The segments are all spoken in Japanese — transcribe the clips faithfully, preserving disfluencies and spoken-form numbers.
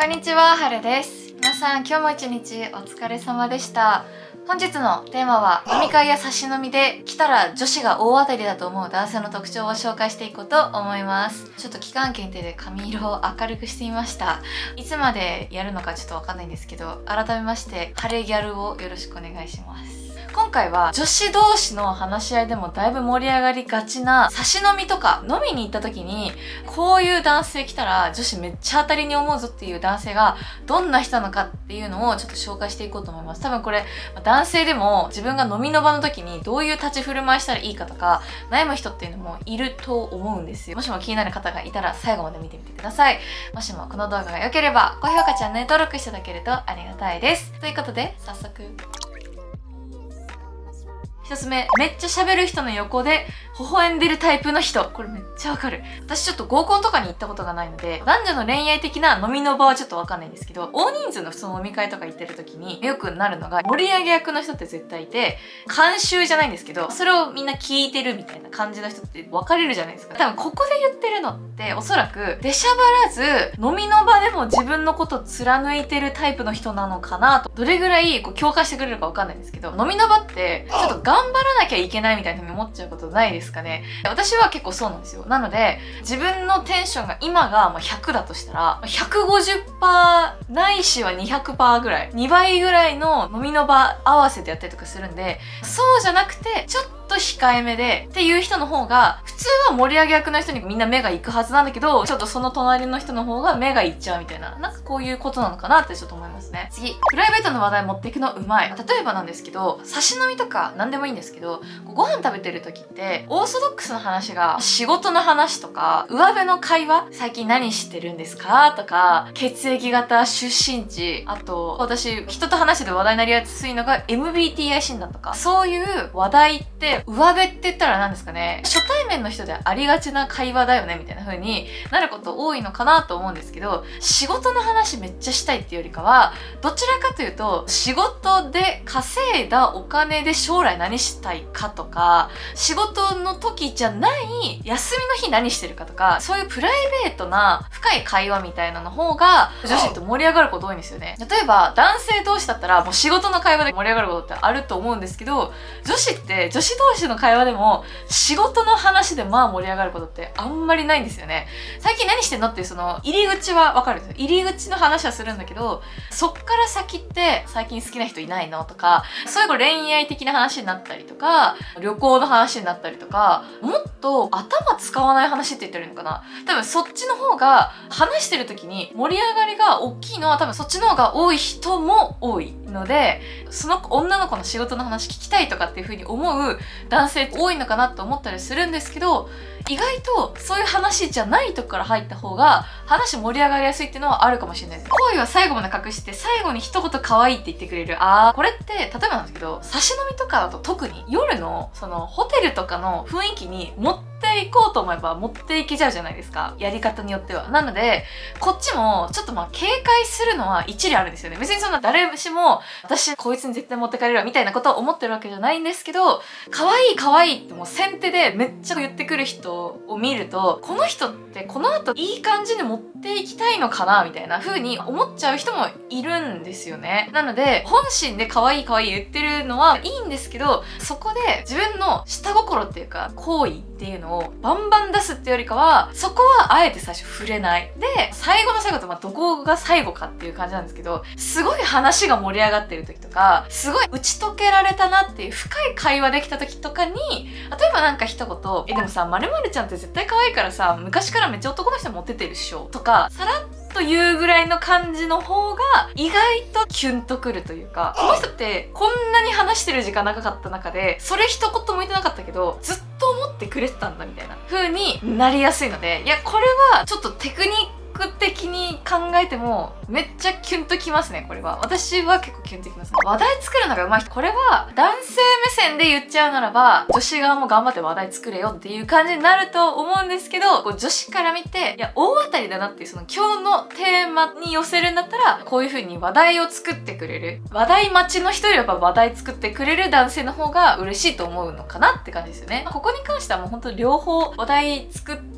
こんにちは、はるです。皆さん、今日も一日お疲れ様でした。本日のテーマは、飲み会や差し飲みで来たら女子が大当たりだと思う男性の特徴を紹介していこうと思います。ちょっと期間限定で髪色を明るくしてみました。いつまでやるのかちょっとわかんないんですけど、改めまして、晴れギャルをよろしくお願いします。今回は女子同士の話し合いでもだいぶ盛り上がりがちな差し飲みとか飲みに行った時にこういう男性来たら女子めっちゃ当たりに思うぞっていう男性がどんな人なのかっていうのをちょっと紹介していこうと思います。多分これ男性でも自分が飲みの場の時にどういう立ち振る舞いしたらいいかとか悩む人っていうのもいると思うんですよ。もしも気になる方がいたら最後まで見てみてください。もしもこの動画が良ければ高評価、チャンネル登録していただけるとありがたいです。ということで早速一つ目、めっちゃ喋る人の横で微笑んでるタイプの人。これめっちゃわかる。私ちょっと合コンとかに行ったことがないので、男女の恋愛的な飲みの場はちょっとわかんないんですけど、大人数の普通の飲み会とか行ってる時によくなるのが、盛り上げ役の人って絶対いて、監修じゃないんですけど、それをみんな聞いてるみたいな感じの人って分かれるじゃないですか。多分ここで言ってるのって、おそらく出しゃばらず、飲みの場でも自分のことを貫いてるタイプの人なのかなと。どれぐらいこう共感してくれるかわかんないんですけど、飲みの場ってちょっと頑張らなきゃいけないみたいな風に思っちゃうことないですかね。私は結構そうなんですよ。なので、自分のテンションが今がひゃくだとしたら、ひゃくごじゅっパーセントないしはにひゃくパーセントぐらい、にばいぐらいの飲みの場合わせてやったりとかするんで、そうじゃなくて、ちょっと控えめでっていう人の方が、普通は盛り上げ役の人にみんな目が行くはずなんだけど、ちょっとその隣の人の方が目が行っちゃうみたいな、なんかこういうことなのかなってちょっと思いますね。次、プライベートの話題持っていくのうまい。例えばなんですけど、差し飲みとか何でもいいんですけど、ご飯食べてる時って、オーソドックスな話が、仕事の話とか、上辺の会話、最近何してるんですかとか、血液型、出身地、あと、私、人と話してて話題になりやすいのが エムビーティーアイ 診断とか、そういう話題って、上辺って言ったら何ですかね、初対面の人でありがちな会話だよね、みたいな風になること多いのかなと思うんですけど、仕事の話めっちゃしたいっていうよりかは、どちらかというと、仕事で稼いだお金で将来何したいかとか、仕事の時じゃない休みの日何してるかとか、そういうプライベートな深い会話みたいなの方が女子って盛り上がること多いんですよね。例えば男性同士だったらもう仕事の会話で盛り上がることってあると思うんですけど、女子って女子同士の会話でも仕事の話でまあ盛り上がることってあんまりないんですよね。最近何してんのっていうその入り口はわかるんですよ。入り口の話はするんだけど、そっから先って最近好きな人いないのとか、そういう恋愛的な話になったりとか、旅行の話になったりとか、もっと頭使わない話って言ったらいいのかな。多分そっちの方が話してる時に盛り上がりが大きいのは多分そっちの方が多い人も多いので、その女の子の仕事の話聞きたいとかっていう風に思う男性多いのかなと思ったりするんですけど、意外とそういう話じゃないとこから入った方が話盛り上がりやすいっていうのはあるかもしれないです。恋は最後まで隠して最後に一言可愛いって言ってくれる。あー、これって例えばなんですけど、差し飲みとかだと特に夜のそのホテルとかの雰囲気に持っていこうと思えば持っていけちゃうじゃないですか。やり方によっては。なので、こっちもちょっとまあ警戒するのは一理あるんですよね。別にそんな誰しも私こいつに絶対持ってかれるわみたいなことを思ってるわけじゃないんですけど、可愛い可愛いってもう先手でめっちゃ言ってくる人を見ると、この人ってこの後いい感じに持っていきたいのかなみたいな風に思っちゃう人もいるんですよね。なので、本心で可愛い可愛い言ってるのはいいんですけど、そこで自分の下心っていうか、好意っていうのをバンバン出すってよりかは、そこはあえて最初触れない。で、最後の最後ってまあどこが最後かっていう感じなんですけど、すごい話が盛り上がってる時とか、すごい打ち解けられたなっていう深い会話できた時とかに、例えばなんか一言、え、でもさ、〇〇ちゃんって絶対可愛いからさ、昔からめっちゃ男の人持っててるっしょとか、さらっと言うぐらいの感じの方が意外とキュンとくるというか、この人ってこんなに話してる時間長かった中で、それ一言も言ってなかったけど、ずっと思ってくれてたんだみたいな風になりやすいので、いや、これはちょっとテクニック的に考えてもめっちゃキュンときますね。これは私は結構キュンときますね。話題作るのが上手い人、これは男性目線で言っちゃうならば、女子側も頑張って話題作れよっていう感じになると思うんですけど、こう女子から見て、いや大当たりだなっていう、その今日のテーマに寄せるんだったら、こういう風に話題を作ってくれる、話題待ちの人よりやっぱ話題作ってくれる男性の方が嬉しいと思うのかなって感じですよね。ここに関してはもう本当両方話題作って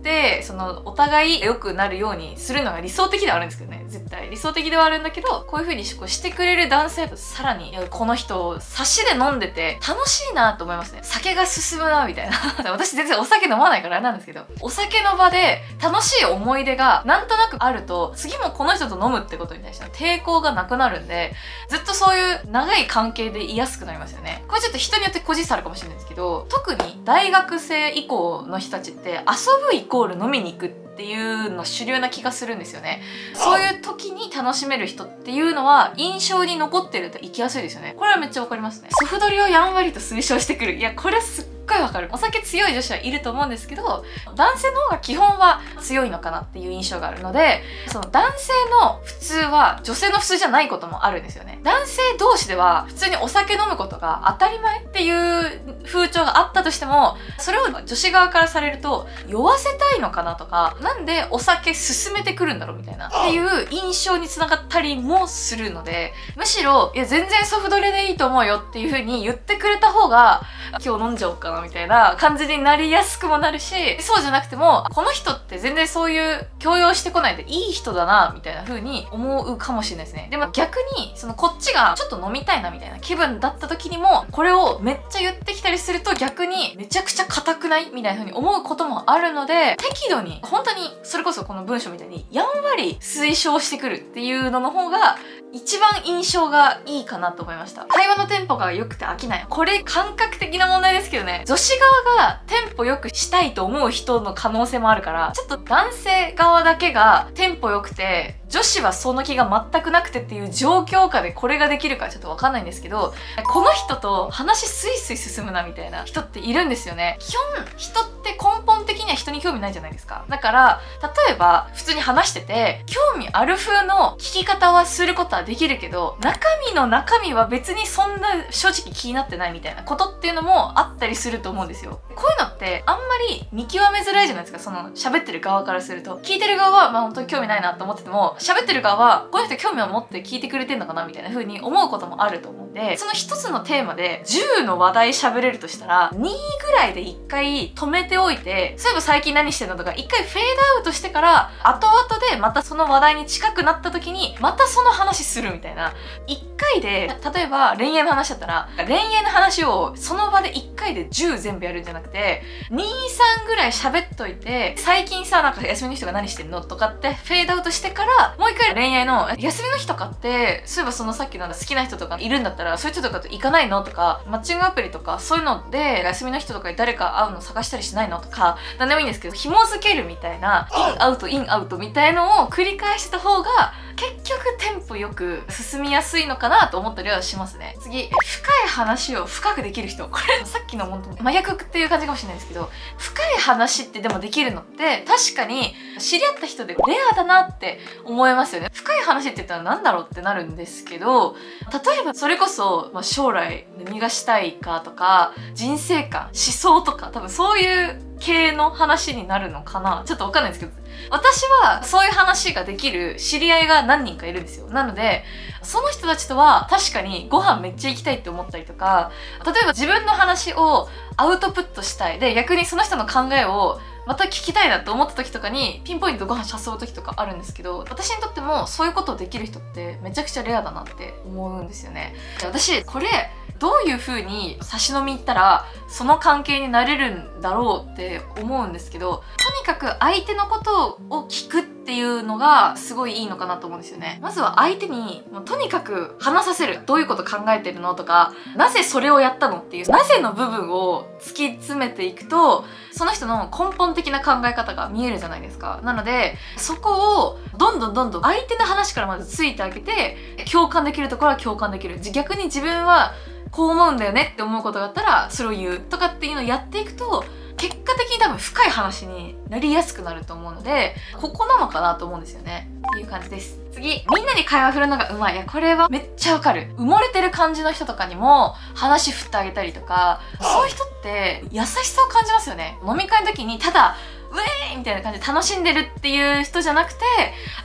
ってそのお互い良くなるようにするのが理想的ではあるんですけどね、絶対理想的ではあるんだけど、こういう風にこうしてくれる男性とさらに、いやこの人差しで飲んでて楽しいなと思いますね。酒が進むなみたいな私全然お酒飲まないからあれなんですけど、お酒の場で楽しい思い出がなんとなくあると、次もこの人と飲むってことに対しての抵抗がなくなるんで、ずっとそういう長い関係でいやすくなりますよね。これちょっと人によって個人差あるかもしれないですけど、特に大学生以降の人たちって遊ぶイコール飲みに行くっていうの主流な気がするんですよね。そういう時に楽しめる人っていうのは印象に残ってると行きやすいですよね。これはめっちゃわかりますね。ソフドリをやんわりと推奨してくる。いや、これすっごいわかる。お酒強い女子はいると思うんですけど、男性の方が基本は強いのかなっていう印象があるので、その男性の普通は女性の普通じゃないこともあるんですよね。男性同士では普通にお酒飲むことが当たり前っていう風潮があったとしても、それを女子側からされると酔わせたいのかなとか、なんでお酒進めてくるんだろうみたいなっていう印象につながったりもするので、むしろいや全然ソフドレでいいと思うよっていう風に言ってくれた方が今日飲んじゃおうかなみたいな感じになりやすくもなるし、そうじゃなくてもこの人って全然そういう強要してこないでいい人だなみたいな風に思うかもしれないですね。でも逆にそのこっちがちょっと飲みたいなみたいな気分だった時にもこれをめっちゃ言ってきたりすると、逆にめちゃくちゃ硬くないみたいな風に思うこともあるので、適度に本当にそれこそこの文章みたいにやんわり推奨してくるっていうのの方が一番印象がいいかなと思いました。会話のテンポが良くて飽きない。これ感覚的な問題ですけどね、女子側がテンポ良くしたいと思う人の可能性もあるから、ちょっと男性側だけがテンポ良くて女子はその気が全くなくてっていう状況下でこれができるかちょっとわかんないんですけど、この人と話スイスイ進むなみたいな人っているんですよね。基本人って根本的には人に興味ないじゃないですか。だから例えば普通に話してて興味ある風の聞き方はすることはできるけど、中身の中身は別にそんな正直気になってないみたいなことっていうのもあったりすると思うんですよ。こういうのってあんまり見極めづらいじゃないですか、その喋ってる側からすると。聞いてる側はまあ本当に興味ないなと思ってても、喋ってる側はこの人興味を持って聞いてくれてんのかなみたいな風に思うこともあると思うんで、その一つのテーマでじゅうの話題喋れるとしたらにぐらいでいっかい止めておいて、そういえば最近何してんのとかいっかいフェードアウトしてから後々でまたその話題に近くなった時にまたその話するみたいな。いっかいで例えば恋愛の話だったら恋愛の話をその場でいっかいでじゅう全部やるんじゃなくてに、さんぐらい喋っといて、最近さなんか休みの日とか何してんのとかってフェードアウトしてからもう一回恋愛の休みの日とかってそういえばそのさっきの好きな人とかいるんだったらそういう人とかと行かないのとか、マッチングアプリとかそういうので休みの人とかに誰か会うの探したりしないのとか、何でもいいんですけど紐付けるみたいなインアウトインアウトみたいのを繰り返した方が結局テンポよく進みやすいのかなと思ったりはしますね。次、深い話を深くできる人。これさっきの本当に真逆っていう感じかもしれないですけど、深い話ってでもできるのって確かに知り合った人でレアだなって思いますよね。深い話って言ったら何だろうってなるんですけど、例えばそれこそ、まあ、将来何がしたいかとか人生観思想とか多分そういう系の話になるのかな、ちょっとわかんないですけど、私はそういう話ができる知り合いが何人かいるんですよ。なのでその人たちとは確かにご飯めっちゃ行きたいって思ったりとか、例えば自分の話をアウトプットしたいで逆にその人の考えをまた聞きたいなと思った時とかにピンポイントご飯誘う時とかあるんですけど、私にとってもそういうことをできる人ってめちゃくちゃレアだなって思うんですよね。私これどういう風に差し飲み行ったらその関係になれるんだろうって思うんですけど、とにかく相手のことを聞くっていうのがすごいいいのかなと思うんですよね。まずは相手にもうとにかく話させる。どういうこと考えてるのとか、なぜそれをやったのっていうなぜの部分を突き詰めていくとその人の根本的な考え方が見えるじゃないですか。なのでそこをどんどんどんどん相手の話からまずついてあげて、共感できるところは共感できる。逆に自分はこう思うんだよねって思うことがあったらそれを言うとかっていうのをやっていくと結果的に多分深い話になりやすくなると思うので、ここなのかなと思うんですよねっていう感じです。次、みんなに会話振るのがうまい。いやこれはめっちゃわかる。埋もれてる感じの人とかにも話振ってあげたりとか、そういう人って優しさを感じますよね。飲み会の時にただウェーイみたいな感じで楽しんでるっていう人じゃなくて、あ、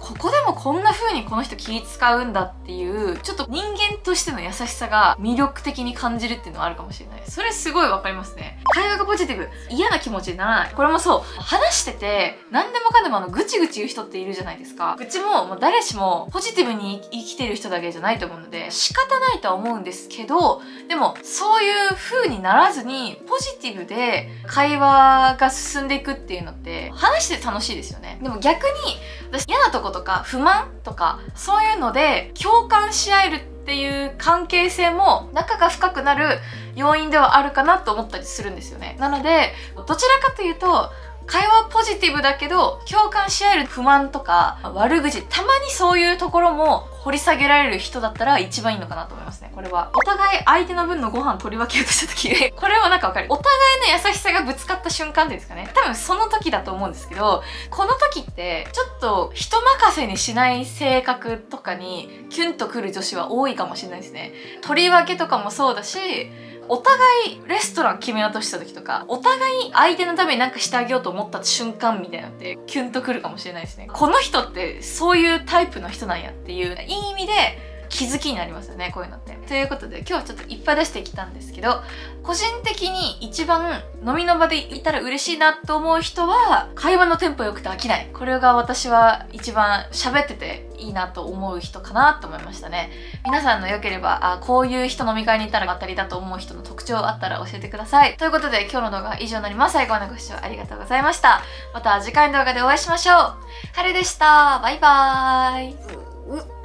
ここでもこんな風にこの人気使うんだっていう、ちょっと人間としての優しさが魅力的に感じるっていうのはあるかもしれない。それすごいわかりますね。会話がポジティブ。嫌な気持ちにならない。これもそう。話してて、何でもかんでもあの、ぐちぐち言う人っているじゃないですか。愚痴も、もう誰しもポジティブに生きてる人だけじゃないと思うので、仕方ないとは思うんですけど、でも、そういう風にならずに、ポジティブで会話が進んでいくっていうのって、話して楽しいですよね。でも逆に、私嫌なとことか不満とか、そういうので共感し合えるっていう関係性も仲が深くなる要因ではあるかなと思ったりするんですよね。なので、どちらかというと、会話はポジティブだけど、共感し合える不満とか、悪口、たまにそういうところも掘り下げられる人だったら一番いいのかなと思いますね。これは。お互い相手の分のご飯取り分けようとした時、これはなんかわかる。お互いの優しさがぶつかった瞬間ですかね。多分その時だと思うんですけど、この時って、ちょっと人任せにしない性格とかにキュンとくる女子は多いかもしれないですね。取り分けとかもそうだし、お互いレストラン決めようとした時とか、お互い相手のために何かしてあげようと思った瞬間みたいなのってキュンとくるかもしれないですね。この人ってそういうタイプの人なんやっていういい意味で気づきになりますよね、こういうのって。ということで今日はちょっといっぱい出してきたんですけど、個人的に一番飲みの場でいたら嬉しいなと思う人は、会話のテンポ良くて飽きない。これが私は一番喋ってていいなと思う人かなと思いましたね。皆さんの良ければ、あ、こういう人飲み会に行ったら当たりだと思う人の特徴あったら教えてください。ということで今日の動画は以上になります。最後までご視聴ありがとうございました。また次回の動画でお会いしましょう。はるでした。バイバーイ。